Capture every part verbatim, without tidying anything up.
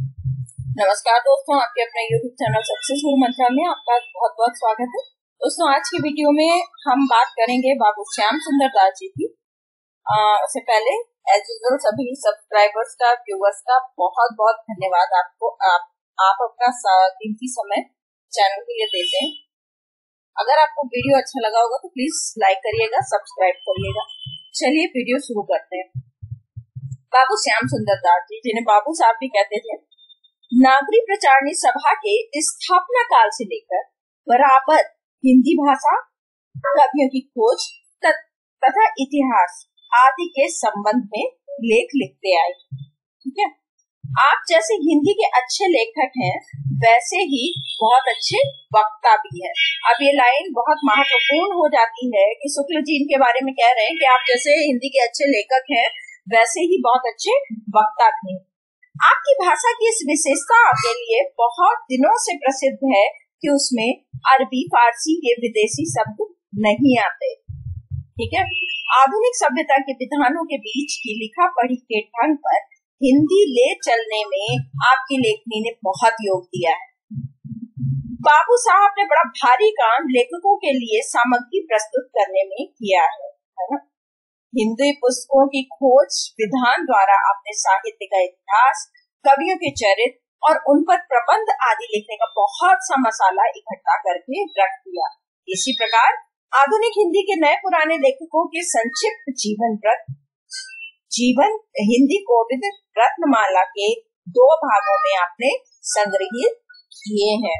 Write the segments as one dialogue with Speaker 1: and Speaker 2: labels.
Speaker 1: नमस्कार दोस्तों, आपके अपने यूट्यूब चैनल सक्सेसफुल मंत्रा में आपका बहुत बहुत स्वागत है। दोस्तों, आज की वीडियो में हम बात करेंगे बाबू श्याम सुंदर दास जी की। उससे पहले एज यूजुअल सभी सब्सक्राइबर्स का, व्यूअर्स का बहुत बहुत धन्यवाद आपको। आप आप अपना कीमती समय चैनल के लिए देते हैं। अगर आपको वीडियो अच्छा लगा होगा तो प्लीज लाइक करिएगा, सब्सक्राइब करिएगा। चलिए वीडियो शुरू करते हैं। बाबू श्याम सुंदर दास जी, जिन्हें बाबू साहब भी कहते थे, नागरिक प्रचारणी सभा के स्थापना काल से लेकर बराबर हिंदी भाषा, कवियों की खोज तथा इतिहास आदि के संबंध में लेख लिखते आए। ठीक है, आप जैसे हिंदी के अच्छे लेखक हैं, वैसे ही बहुत अच्छे वक्ता भी हैं। अब ये लाइन बहुत महत्वपूर्ण हो जाती है कि शुक्ल जी इनके बारे में कह रहे हैं कि आप जैसे हिंदी के अच्छे लेखक हैं, वैसे ही बहुत अच्छे वक्ता भी हैं। आपकी भाषा की इस विशेषता के लिए बहुत दिनों से प्रसिद्ध है कि उसमें अरबी, फारसी के विदेशी शब्द नहीं आते। ठीक है, आधुनिक सभ्यता के विधानों के बीच की लिखा पढ़ी के ढंग पर हिंदी ले चलने में आपकी लेखनी ने बहुत योग दिया है। बाबू साहब ने बड़ा भारी काम लेखकों के लिए सामग्री प्रस्तुत करने में किया है, है ना? हिंदी पुस्तकों की खोज विधान द्वारा आपने साहित्य का इतिहास, कवियों के चरित्र और उन पर प्रबंध आदि लिखने का बहुत सा मसाला इकट्ठा करके रख दिया। इसी प्रकार आधुनिक हिंदी के नए पुराने लेखकों के संक्षिप्त जीवन वृत्त जीवन हिंदी कोविद रत्नमाला के दो भागों में आपने संग्रहित किए हैं।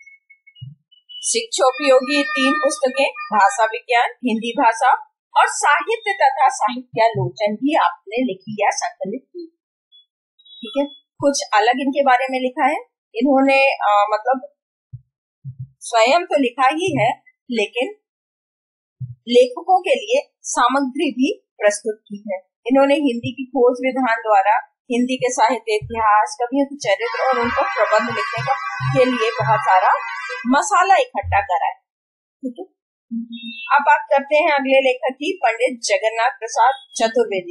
Speaker 1: शिक्षोपयोगी तीन पुस्तकें, भाषा विज्ञान, हिंदी भाषा और साहित्य तथा साहित्यालोचन भी आपने लिखी या संकलित की। ठीक है, कुछ अलग इनके बारे में लिखा है इन्होंने। आ, मतलब स्वयं तो लिखा ही है, लेकिन लेखकों के लिए सामग्री भी प्रस्तुत की है। इन्होंने हिंदी की खोज विधान द्वारा हिंदी के साहित्य, इतिहास, कवियों के चरित्र और उनको प्रबंध लिखने का के लिए बहुत सारा मसाला इकट्ठा करा है। ठीक है, अब बात करते हैं अगले लेखक की, पंडित जगन्नाथ प्रसाद चतुर्वेदी।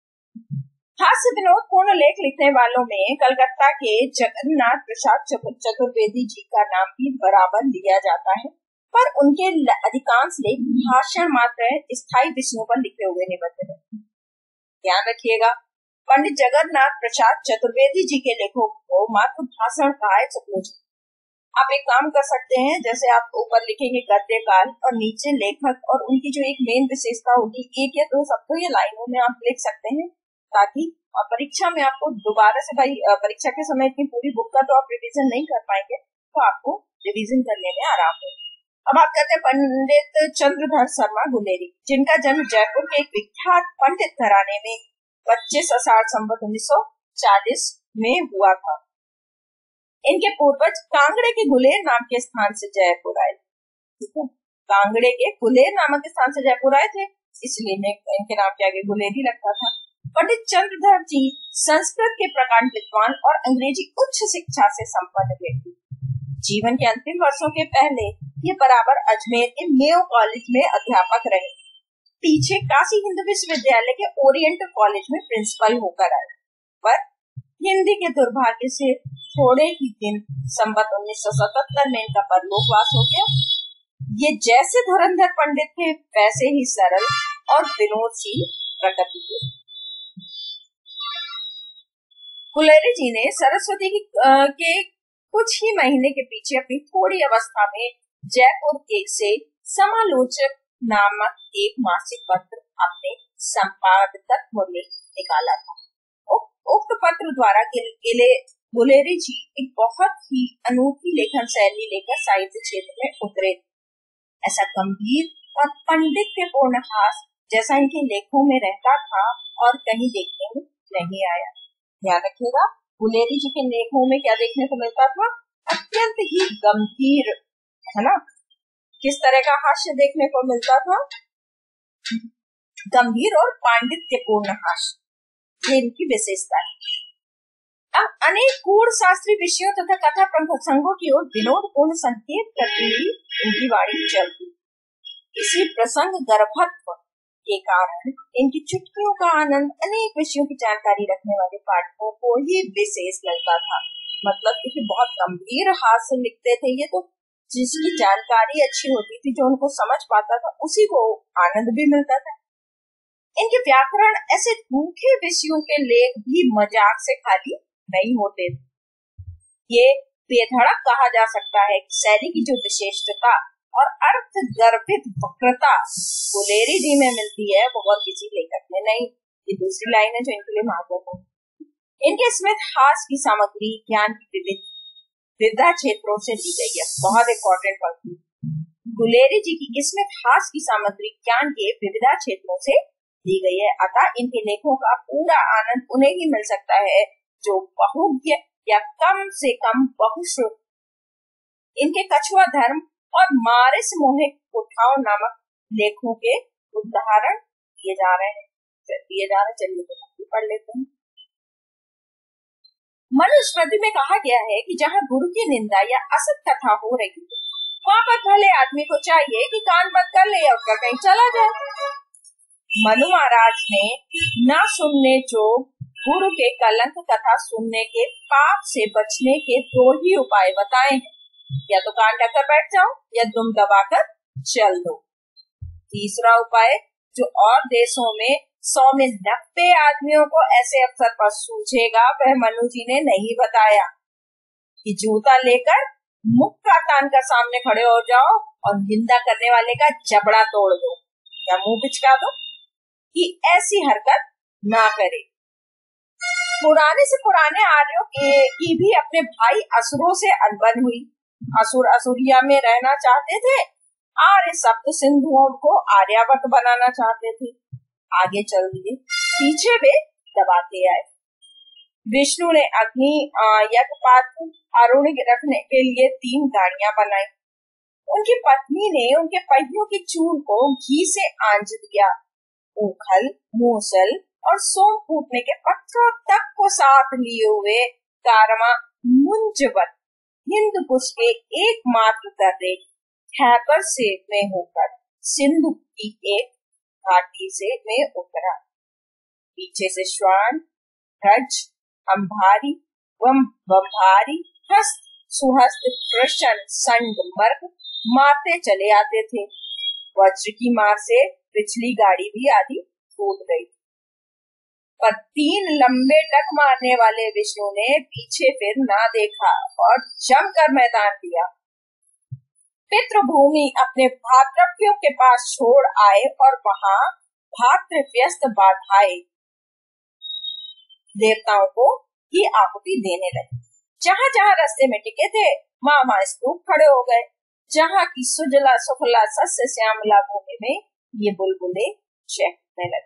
Speaker 1: हास्य विनोद पूर्ण लेख लिखने वालों में कलकत्ता के जगन्नाथ प्रसाद चतुर्वेदी जी का नाम भी बराबर लिया जाता है, पर उनके अधिकांश लेख भाषण मात्र स्थायी विषयों पर लिखे हुए निबंध हैं। ध्यान रखिएगा, पंडित जगन्नाथ प्रसाद चतुर्वेदी जी के लेखों को मात्र भाषण का है सचमुच। आप एक काम कर सकते हैं, जैसे आप ऊपर लिखेंगे गद्य काल और नीचे लेखक और उनकी जो एक मेन विशेषता होगी, एक या दो शब्दों या लाइनों में आप लिख सकते हैं, ताकि परीक्षा में आपको दोबारा से, भाई परीक्षा के समय इतनी पूरी बुक का तो आप रिवीजन नहीं कर पाएंगे, तो आपको रिवीजन करने में आराम हो। अब बात करते हैं पंडित चंद्रधर शर्मा गुलेरी, जिनका जन्म जयपुर के एक विख्यात पंडित घराने में पच्चीस आषाढ़ संवत उन्नीस सौ चालीस में हुआ था। इनके पूर्वज कांगड़े के गुलेर नाम के स्थान से जयपुर आए। ठीक है, कांगड़े के गुलेर नामक स्थान से जयपुर आए थे, इसलिए इनके नाम के आगे गुलेरी लगता था। पंडित चंद्रधर जी संस्कृत के प्रकांड विद्वान और अंग्रेजी उच्च शिक्षा से संपन्न व्यक्ति। जीवन के अंतिम वर्षों के पहले ये बराबर अजमेर के मेयो कॉलेज में अध्यापक रहे। पीछे काशी हिंदू विश्वविद्यालय के ओरिएंटल कॉलेज में प्रिंसिपल होकर आए, पर हिंदी के दुर्भाग्य से थोड़े ही दिन संवत उन्नीस सौ सतहत्तर में इनका परलोकवास हो गया। ये जैसे धुरंधर पंडित थे, वैसे ही सरल और विनोदशील प्रकृति के। गुलेरी जी ने सरस्वती की, आ, के कुछ ही महीने के पीछे अपनी थोड़ी अवस्था में जयपुर एक से समालोचक नामक एक मासिक पत्र अपने संपादकत्व में निकाला था। उक्त पत्र द्वारा गिले गुलेरी जी एक बहुत ही अनोखी लेखन शैली लेकर साहित्य क्षेत्र में उतरे। ऐसा गंभीर और पांडित्यपूर्ण हास जैसा इनके लेखों में रहता था और कहीं देखने में नहीं आया। ध्यान रखिएगा, गुलेरी जी के लेखों में क्या देखने को मिलता था? अत्यंत ही गंभीर, है ना? किस तरह का हास्य देखने को मिलता था? गंभीर और पांडित्यपूर्ण हास्य, ये इनकी विशेषता है। अब अनेक गूढ़ शास्त्रीय विषयों तथा कथा प्रसंगों की ओर विनोदपूर्ण संकेत करती हुई इनकी वाणी चलती। इसी प्रसंग गर्भत्व के कारण इनकी चुटकियों का आनंद अनेक विषयों की जानकारी रखने वाले पाठकों को ही विशेष लगता था। मतलब कि बहुत गंभीर हास्य लिखते थे ये, तो जिसकी जानकारी अच्छी होती थी, जो उनको समझ पाता था, उसी को आनंद भी मिलता था। इनके व्याकरण ऐसे रूखे विषयों के लेख भी मजाक से खाली नहीं होते थे। ये बेधड़क कहा जा सकता है कि शैली की जो विशेषता और अर्थ गर्भित वक्रता गुलेरी जी में मिलती है, वो और किसी लेखक में नहीं। ये दूसरी लाइन है जो इनके लिए महत्वपूर्ण। इनके स्मित हास की सामग्री ज्ञान की विविध विविधा क्षेत्रों से दी गई है। बहुत इम्पोर्टेंट पंक्ति, गुलेरी जी की स्मित हास की सामग्री ज्ञान के विविधा क्षेत्रों से दी गई है। अतः इनके लेखों का पूरा आनंद उन्हें ही मिल सकता है जो बहुज्ञ या कम से कम बहुश्रुत। इनके कछुआ धर्म और मारिस मोहिक उठाव नामक लेखों के उदाहरण दिए जा रहे हैं दिए जा रहे चलिए तो पढ़ लेते हैं। मनुस्मृति में कहा गया है कि जहाँ गुरु की निंदा या असत कथा हो रही है, वहाँ पर भले आदमी को चाहिए कि कान बंद कर ले और कहीं चला जाए। मनु महाराज ने न सुनने जो गुरु के कलंक कथा सुनने के पाप से बचने के दो ही उपाय बताए हैं, या तो कान ढककर बैठ जाओ या दुम दबाकर चल दो। तीसरा उपाय जो और देशों में सौ में नब्बे आदमियों को ऐसे अवसर पर सूझेगा, वह मनु जी ने नहीं बताया कि जूता लेकर मुक्का तान कर सामने खड़े हो जाओ और निंदा करने वाले का जबड़ा तोड़ दो या मुंह बिचका दो, कि ऐसी हरकत ना करे। पुराने से पुराने आर्यों की भी अपने भाई असुरों से अनबन हुई। असुर असुरिया में रहना चाहते थे, आर्य सप्त सिंधुओं को आर्यावर्त बनाना चाहते थे। आगे चल दिए, पीछे वे दबाते आए। विष्णु ने अग्नि यज्ञपात्र अरुण रखने के लिए तीन गाड़ियां बनाई। उनकी पत्नी ने उनके पहियों की चूर को घी से आंच दिया। ऊखल, मूसल और सोम फूटने के पत्थरों तक को साथ लिए हुए कारवा मुंजवत हिंदकुश के एकमात्र दर्रे खैबर से में होकर सिंधु की एक घाटी से में उतरा। पीछे से श्वान, ध्वज, अंबारी, बम्भारी, हस्त, सुहस्त, कृष्ण, संड, मर्ग मारते चले आते थे। वज्र की मार से पिछली गाड़ी भी आधी टूट गई, पर तीन लंबे टक मारने वाले विष्णु ने पीछे फिर ना देखा और जमकर मैदान दिया। पितृभूमि अपने भातृव्यों के पास छोड़ आए और वहां भातृव्यस्त बाधाए देवताओं को ही आहुति देने लगे। जहाँ जहाँ रास्ते में टिके थे, वहां वहां स्तूप खड़े हो गए। जहाँ की सुजला सुफला सस्य श्यामला भूमि में ये बुलबुले चहकने लगे।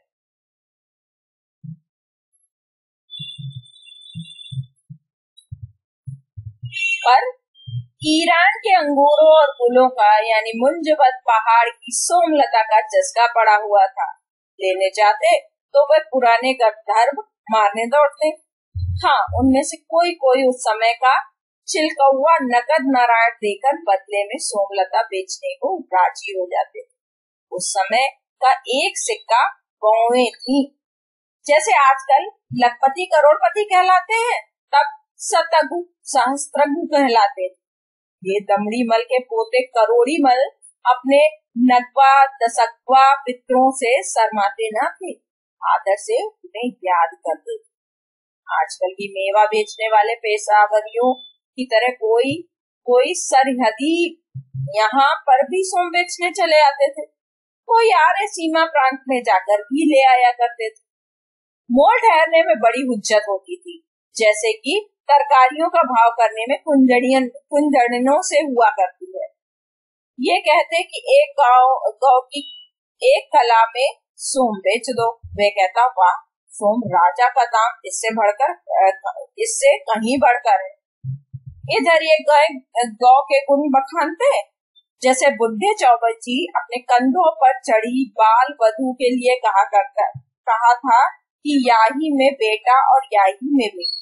Speaker 1: पर ईरान के अंगूरों और गुलों का यानी मुंजवत पहाड़ की सोमलता का चस्का पड़ा हुआ था। लेने जाते तो वह पुराने गंधर्व मारने दौड़ते। हाँ, उनमें से कोई कोई उस समय का चिलकौआ नकद नारायण देकर बदले में सोमलता बेचने को राजी हो जाते थे। उस समय का एक सिक्का गौएं थी। जैसे आजकल लखपति करोड़पति कहलाते हैं, तब शतघु सहस्त्रघु कहलाते थे। ये दमड़ी मल के पोते करोड़ी मल अपने नगवा दशकवा पितरों से शर्माते न थे, आदर से उन्हें याद करते थे। आजकल की मेवा बेचने वाले पेशावरियों की तरह कोई कोई सरहदी यहाँ पर भी सोम बेचने चले आते थे। कोई आरे सीमा प्रांत में जाकर भी ले आया करते थे। मोल ठहरने में बड़ी हुज्जत होती थी, जैसे कि तरकारियों का भाव करने में कुंजड़ियन कुंजड़ियों से हुआ करती है। ये कहते कि एक गांव गांव की एक कला में सोम बेच दो। वे कहता, वाह, सोम राजा का दाम, इससे बढ़कर इससे कहीं बढ़कर है। इधर ये गौ के गुण बखानते, जैसे बुद्धे चौबे जी अपने कंधों पर चढ़ी बाल वधू के लिए कहा करता कहा था कि याही में बेटा और याही में बेटी।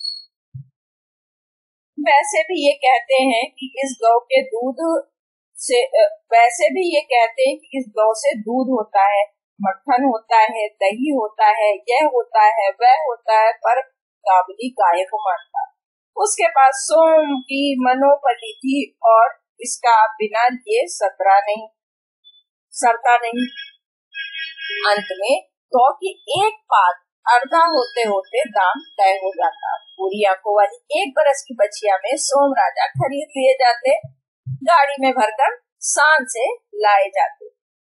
Speaker 1: वैसे भी ये कहते हैं कि इस गौ के दूध से वैसे भी ये कहते हैं कि इस गौ से दूध होता है, मक्खन होता है, दही होता है, यह होता है, वह होता है, पर काबुली गाय को मानता। उसके पास सोम की मनोपली थी और इसका बिना ये सतरा नहीं सरता नहीं। अंत में तो की एक पात अर्धा होते होते दाम तय हो जाता। पूरी आंखों वाली एक बरस की बछिया में सोम राजा खरीद लिए जाते, गाड़ी में भरकर सांझ से लाए जाते।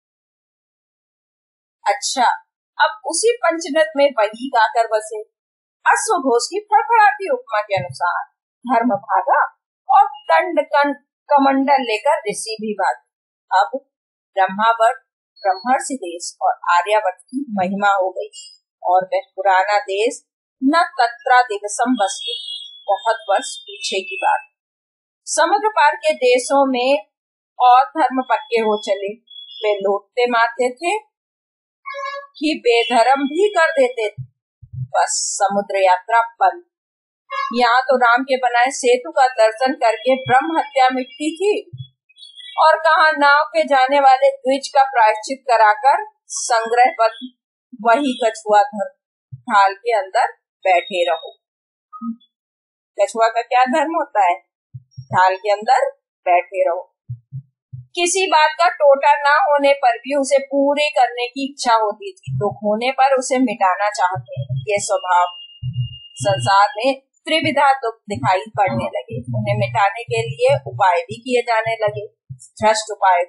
Speaker 1: अच्छा, अब उसी पंचनद में वही गाकर बसे। अश्वघोष की फड़फड़ाती उपमा के अनुसार धर्म भागा और दंड कमंडल लेकर ऋषि भी भागे। अब ब्रह्मावर्त, ब्रह्मर्षि देश और आर्यावर्त की महिमा हो गई और वह पुराना देश न तत्रा दिवसम बसे, बहुत वर्ष पीछे की बात। समुद्र पार के देशों में और धर्म पक्के हो चले। वे लौटते मारते थे कि बेधर्म भी कर देते थे। बस समुद्र यात्रा बंद। यहाँ तो राम के बनाए सेतु का दर्शन करके ब्रह्म हत्या मिटती थी और कहा नाव के जाने वाले द्विज का प्रायश्चित कराकर संग्रह पर वही कछुआ धर्म ढाल के अंदर बैठे रहो। कछुआ का क्या धर्म होता है? ढाल के अंदर बैठे रहो। किसी बात का टोटा ना होने पर भी उसे पूरी करने की इच्छा होती थी, दुख होने पर उसे मिटाना चाहते हैं। ये स्वभाव संसार में त्रिविधा दुख दिखाई पड़ने लगे। उन्हें मिटाने के लिए उपाय भी किए जाने लगे, भ्रष्ट उपाय।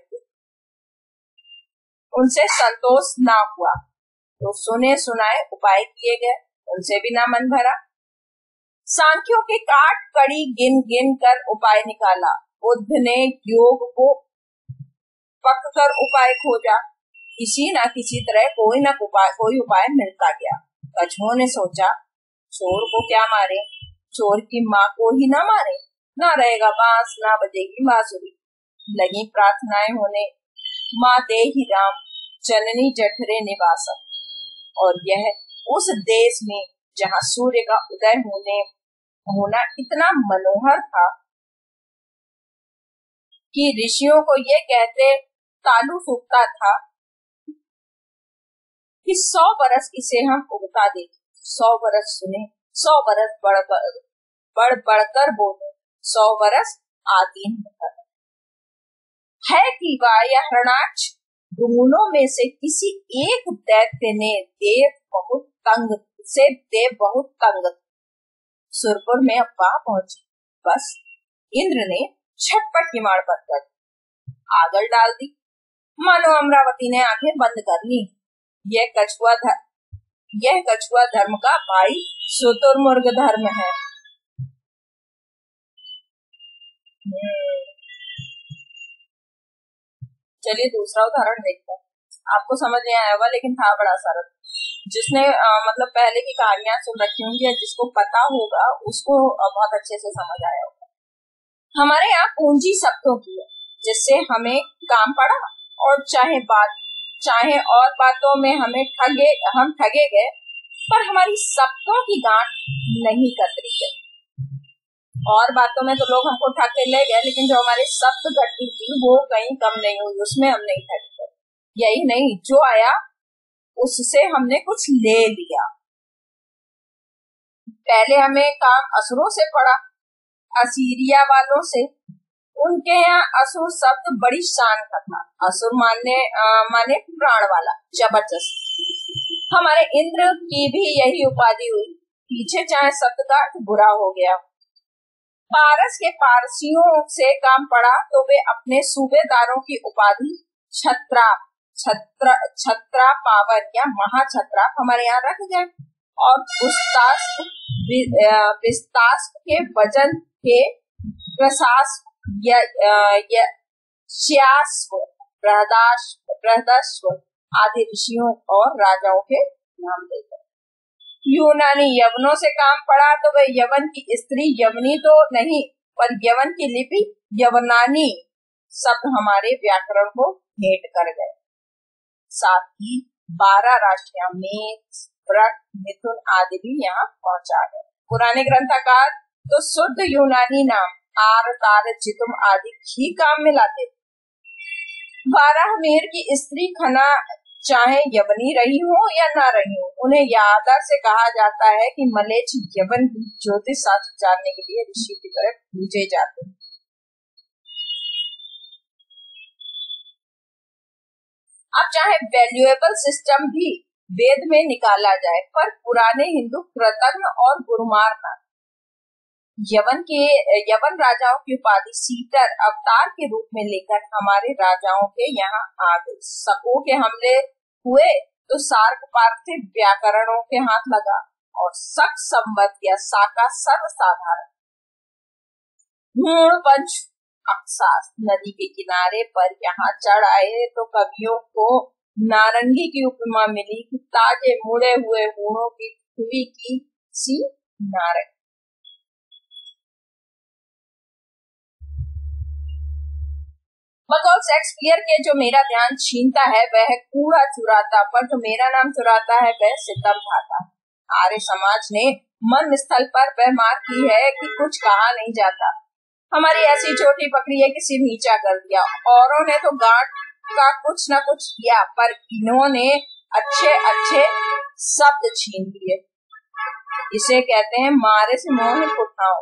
Speaker 1: उनसे संतोष ना हुआ तो सुने सुनाए उपाय किए गए, उनसे भी ना मन भरा। सांख्यों के काट कड़ी गिन गिन कर उपाय निकाला। बुद्ध ने योग को पक कर उपाय खोजा। किसी न किसी तरह कोई न उपाय कोई उपाय मिलता गया। कछुओं ने सोचा चोर को क्या मारे, चोर की माँ को ही ना मारे, ना रहेगा बांस ना बजेगी बांसुरी। लगी प्रार्थनाएं होने, माँ दे ही राम जननी जठरे निवासम। और यह उस देश में जहाँ सूर्य का उदय होने होना इतना मनोहर था कि ऋषियों को ये कहते तालु फूकता था कि सौ बरस इसे हम उगता देखें, सौ बरस सुने, सौ बरस बढ़ बढ़ बढ़कर बोले, सौ बरस आदीन है कि वाया हरणाक्ष दोनों में से किसी एक दैत्य ने देव बहुत तंग से देव बहुत तंग सुरपुर में अफवाह पहुंची। बस इंद्र ने छटपट की मार कर आगल डाल दी। मानो अमरावती ने आंखें बंद कर ली। यह कछुआ धर्म यह कछुआ धर्म का भाई शुतुरमुर्ग धर्म है। चलिए दूसरा उदाहरण देखते हैं। आपको समझ नहीं आया होगा लेकिन था बड़ा सरल। जिसने आ, मतलब पहले की कहानियां सुन रखी होंगी या जिसको पता होगा उसको बहुत अच्छे से समझ आया होगा। हमारे यहाँ पूंजी शब्दों की है जिससे हमें काम पड़ा और चाहे बात चाहे और बातों में हमें ठगे हम ठगे गए पर हमारी शब्दों की गांठ नहीं कतरी गई। और बातों में तो लोग हमको ठग के ले गए लेकिन जो हमारे शब्द घटी थी वो कहीं कम नहीं हुई, उसमें हम नहीं ठगे। यही नहीं, जो आया उससे हमने कुछ ले लिया। पहले हमें काम असुरों से पड़ा, असीरिया वालों से। उनके यहाँ असुर शब्द बड़ी शान का था। असुर माने आ, माने प्राण वाला, जबरदस्त। हमारे इंद्र की भी यही उपाधि हुई। पीछे चाहे शब्द का बुरा हो गया। पारस के पारसियों से काम पड़ा तो वे अपने सूबेदारों की उपाधि छत्रा छत्रा छत्रा पावन या महाछत्रा हमारे यहाँ रख गए। और विस्तास्प के वजन के प्रशास बृहदाश्व आदि ऋषियों और राजाओं के नाम देते। यूनानी यवनों से काम पड़ा तो वे यवन की स्त्री यवनी तो नहीं पर यवन की लिपि यवनानी शब्द हमारे व्याकरण को भेंट कर गए। साथ ही बारह राशियां मेष वृक मिथुन आदि भी यहाँ पहुंचा गए। पुराने ग्रंथकार तो शुद्ध यूनानी नाम आर तार चितुम आदि ही काम में लाते थे। बारह मेर की स्त्री खना चाहे यवनी रही हो या ना रही हो, उन्हें यादा से कहा जाता है कि मलेच्छ यवन की ज्योतिष शास्त्र जानने के लिए ऋषि की तरफ भेजे जाते हैं। अब चाहे वैल्यूएबल सिस्टम भी वेद में निकाला जाए, पर पुराने हिंदू कृतज्ञ और गुरुमार था। यवन के यवन राजाओं की उपाधि सीटर अवतार के रूप में लेकर हमारे राजाओं के यहाँ आ गई। शकों के हमले हुए तो सार्क पार्थिव व्याकरणों के हाथ लगा और शक संवत या साका सर्वसाधारण। पंच अक्सास नदी के किनारे पर यहाँ चढ़ आए तो कवियों को नारंगी की उपमा मिली कि ताजे मुड़े हुए हूणों की खुली की सी नारंगी। बकौल शेक्सपियर के जो मेरा ध्यान छीनता है वह कूड़ा चुराता, पर जो मेरा नाम चुराता है वह सितम ढाता। आर्य समाज ने मन स्थल पर वह मार की है कि कुछ कहा नहीं जाता। हमारी ऐसी छोटी बकरी है कि सिर नीचा कर दिया। औरों ने तो गांठ का कुछ न कुछ किया, पर इन्होंने अच्छे अच्छे शब्द छीन लिए। इसे कहते हैं मारे से मोहित उठाओ।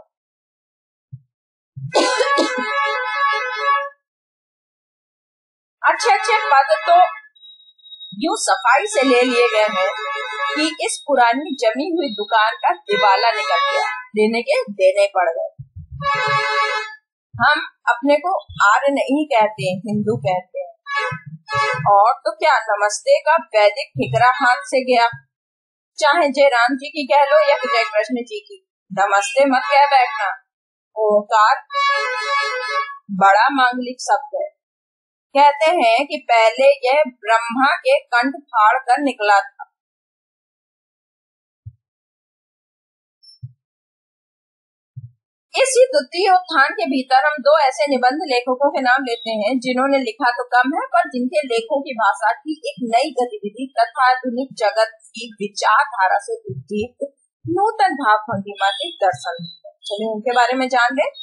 Speaker 1: अच्छे अच्छे पद तो यूं सफाई से ले लिए गए हैं कि इस पुरानी जमी हुई दुकान का दिवाला निकल गया, देने के देने पड़ गए। हम अपने को आर्य नहीं कहते, हिंदू कहते हैं। और तो क्या, नमस्ते का वैदिक ठिकरा हाथ से गया। चाहे जय राम जी की कह लो या जय कृष्ण जी की, नमस्ते मत कह बैठना। ओंकार बड़ा मांगलिक शब्द है। कहते हैं कि पहले यह ब्रह्मा के कंठ फाड़ कर निकला था। इसी द्वितीय उत्थान के भीतर हम दो ऐसे निबंध लेखकों के नाम लेते हैं जिन्होंने लिखा तो कम है, पर जिनके लेखों की भाषा की एक नई गतिविधि तथा आधुनिक जगत की विचारधारा से उद्दीप्त नूतन भाव भंगिमा के दर्शन। चलिए उनके बारे में जान लें।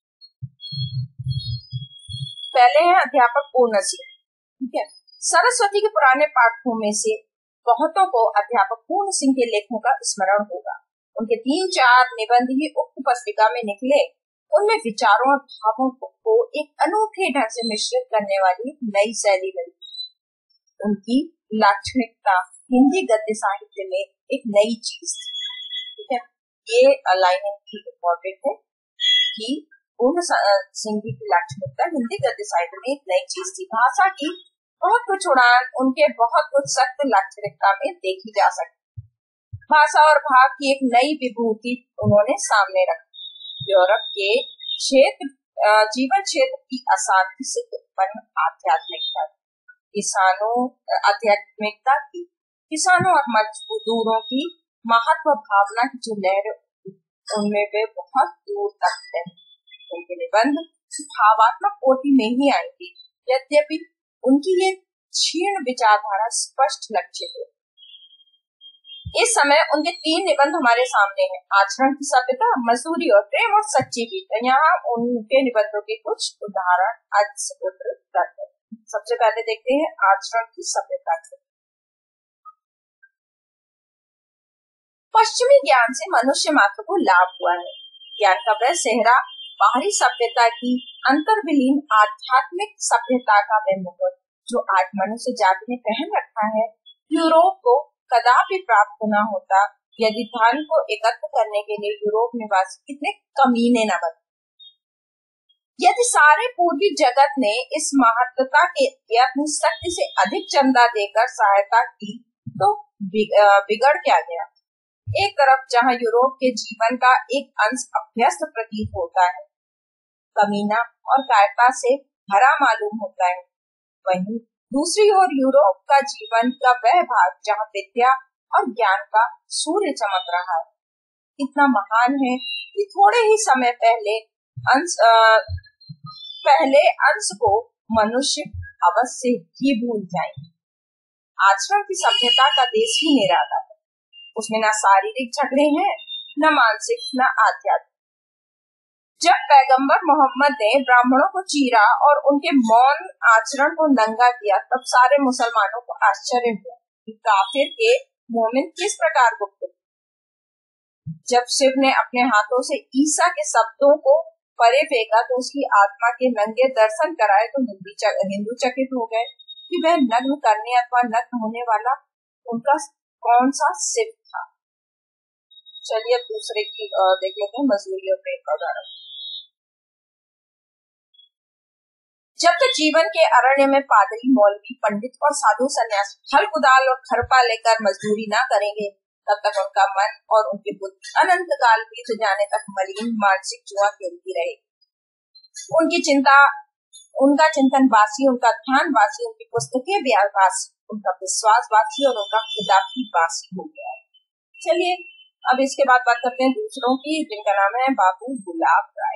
Speaker 1: पहले है अध्यापक पूर्ण सिंह। ठीक है, सरस्वती के पुराने पाठकों में से बहुतों को अध्यापक पूर्ण सिंह के लेखों का स्मरण होगा। उनके तीन चार निबंध ही उक्त पुस्तिका में निकले। उनमें विचारों और भावों को एक अनूठे ढंग से मिश्रित करने वाली नई शैली मिली। उनकी लाक्षणिकता हिंदी गद्य साहित्य में एक नई चीज थी। ठीक है, ये लाइन की इम्पोर्टेंट है कि पूर्ण सिंह की लाक्षणिकता हिंदी गद्य साहित्य में एक नई चीज थी। भाषा की बहुत कुछ उड़ान उनके बहुत कुछ सख्त लाक्षणिकता में देखी जा सकती। भाषा और भाव की एक नई विभूति उन्होंने सामने रखी। यूरोप के क्षेत्र जीवन क्षेत्र की अशांति से उत्पन्न आध्यात्मिकता किसानों आध्यात्मिकता की किसानों और मजदूरों की महत्व भावना की जो लहर उनमें वे बहुत दूर तक है। उनके निबंध भावात्मक कोटि में ही आई थी, यद्यपि उनकी ये क्षीण विचारधारा स्पष्ट लक्षित है। इस समय उनके तीन निबंध हमारे सामने हैं। आचरण की सभ्यता, मजदूरी और प्रेम और सच्ची गीत। यहाँ उनके निबंधों के कुछ उदाहरण आज उद्धृत करते हैं। सबसे पहले देखते हैं आचरण की सभ्यता की। पश्चिमी ज्ञान से मनुष्य मात्र को लाभ हुआ है। ज्ञान का वह सेहरा बाहरी सभ्यता की अंतर्विलीन आध्यात्मिक सभ्यता का वह मुकुट जो आज मनुष्य जाति ने पहन रखा है, यूरोप को कदापि प्राप्त न होता यदि धन को एकत्र करने के लिए यूरोप निवासी कितने कमीने न बनते। यदि सारे पूर्वी जगत ने इस महत्ता के अपनी शक्ति से अधिक चंदा देकर सहायता की तो बिगड़ क्या गया। एक तरफ जहाँ यूरोप के जीवन का एक अंश अभ्यस्त प्रतीत होता है, कमीना और कायरता से भरा मालूम होता है, वहीं दूसरी ओर यूरोप का जीवन का वह भाग जहाँ विद्या और ज्ञान का सूर्य चमक रहा है इतना महान है कि थोड़े ही समय पहले अंश पहले अंश को मनुष्य अवश्य ही भूल जाएंगे। आचरण की सभ्यता का देश ही निराला है। उसमें न शारीरिक झगड़े हैं, न मानसिक, न आध्यात्मिक। जब पैगंबर मोहम्मद ने ब्राह्मणों को चीरा और उनके मौन आचरण को नंगा किया, तब सारे मुसलमानों को आश्चर्य हुआ कि काफिर के मोमिन किस प्रकार गुप्त। जब शिव ने अपने हाथों से ईसा के शब्दों को परे फेंका तो उसकी आत्मा के नंगे दर्शन कराए तो हिंदू चकित हो गए कि वह नग्न करने अथवा नग्न होने वाला उनका कौन सा शिव था। चलिए अब दूसरे की देख लेते हैं, मजदूरी और प्रेम का उदाहरण। जब तक जीवन के अरण्य में पादरी, मौलवी, पंडित और साधु सन्यासी हल कुदाल और खरपा लेकर मजदूरी ना करेंगे, तब तक उनका मन और उनकी बुद्धि अनंत काल बीत जाने तक मलिन मानसिक जुआ खेलती रहेगी। उनकी चिंता, उनका चिंतन वासी, उनका ध्यान वासी, उनकी पुस्तकें वासी, उनका विश्वास वासी और उनका खुदा भी वासी हो गया है। चलिए अब इसके बाद बात करते हैं दूसरों की, जिनका नाम है बाबू गुलाब राय।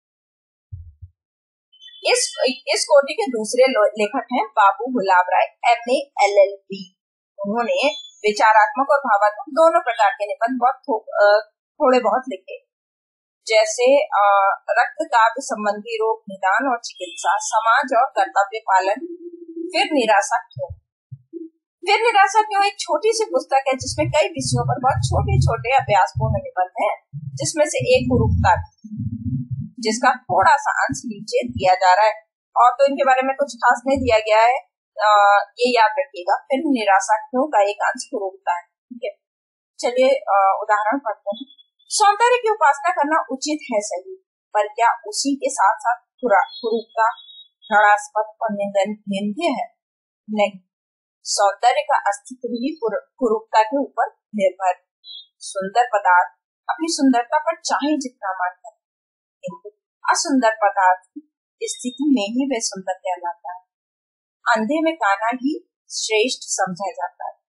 Speaker 1: इस इस कोटि के दूसरे लेखक हैं Babu Gulab Rai, M A L L B. उन्होंने विचारात्मक और भावात्मक दोनों प्रकार के निबंध बहुत थो, थोड़े बहुत लिखे, जैसे रक्त काव्य संबंधी रोग निदान और चिकित्सा, समाज और कर्तव्य पालन, फिर निराशा क्यों। फिर निराशा क्यों एक छोटी सी पुस्तक है जिसमें कई विषयों पर बहुत छोटे छोटे अभ्यासपूर्ण निबंध हैं, जिसमें से एक कुरूपता, जिसका थोड़ा सा अंश नीचे दिया जा रहा है, और तो इनके बारे में कुछ खास नहीं दिया गया है, आ, ये याद रखिएगा। फिर निराशा क्यों का एक अंश कुरूपता है, ठीक है। चलिए उदाहरण पढ़ते हैं। सौंदर्य की उपासना करना उचित है, सही, पर क्या उसी के साथ साथ कुरूपता घृणास्पद और निंदनीय है? नहीं, सौंदर्य का अस्तित्व ही कुरूपता के ऊपर निर्भर। सुंदर पदार्थ अपनी सुंदरता पर चाहे जितना मान करें, किंतु असुंदर पदार्थ स्थिति में ही वह सुंदर कहलाता है। अंधे में काना ही श्रेष्ठ समझा जाता है।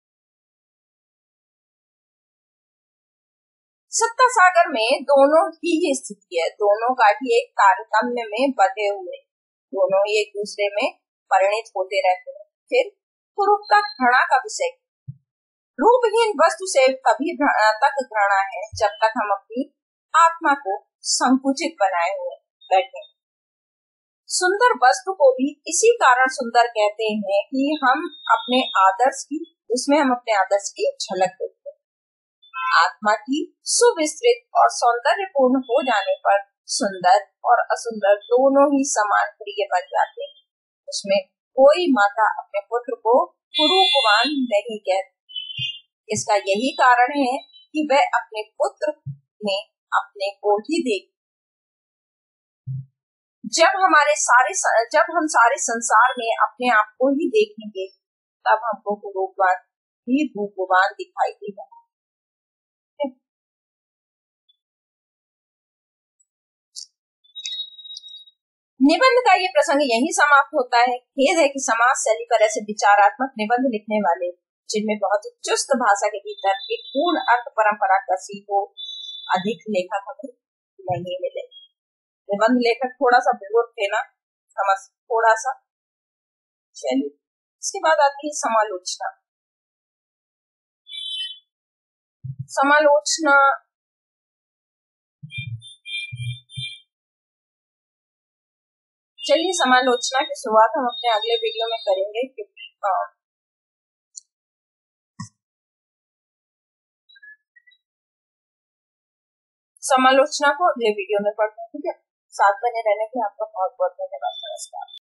Speaker 1: सत्ता सागर में दोनों ही ये स्थिति है, दोनों का ही एक तारतम्य में बंधे हुए, दोनों ही एक दूसरे में परिणित होते रहते हैं। फिर कुरूपता घृणा का विषय। रूपहीन वस्तु से तभी तक घृणा है जब तक हम अपनी आत्मा को संकुचित बनाए हुए बैठे। सुंदर वस्तु को भी इसी कारण सुंदर कहते हैं कि हम अपने आदर्श की उसमें हम अपने आदर्श की झलक देखते हैं। आत्मा की सुविस्तृत और सौंदर्यपूर्ण हो जाने पर सुंदर और असुंदर दोनों ही समान प्रिय बन जाते हैं। उसमें कोई माता अपने पुत्र को कुरूपवान नहीं कहती। इसका यही कारण है कि वह अपने पुत्र में अपने को ही देख। जब हमारे सारे जब हम सारे संसार में अपने आप को ही देखेंगे, तब हमको कुरूपवान ही रूपवान दिखाई देगा। निबंध का ये प्रसंग यही समाप्त होता है। खेद है कि समाज शैली पर ऐसे विचारात्मक निबंध लिखने वाले, जिनमें बहुत चुस्त भाषा के भीतर एक पूर्ण अर्थ परंपरा कसी हो, अधिक लेखक हमें नहीं मिले। निबंध लेखक थोड़ा सा बेवकूफ थे ना, समझ थोड़ा सा। चलिए इसके बाद आती है समालोचना। समालोचना चलिए समालोचना की शुरुआत हम अपने अगले वीडियो में करेंगे, क्योंकि समालोचना को अगले वीडियो में पढ़ते हैं, ठीक है। साथ बने रहने के लिए आपका बहुत बहुत धन्यवाद। नमस्कार।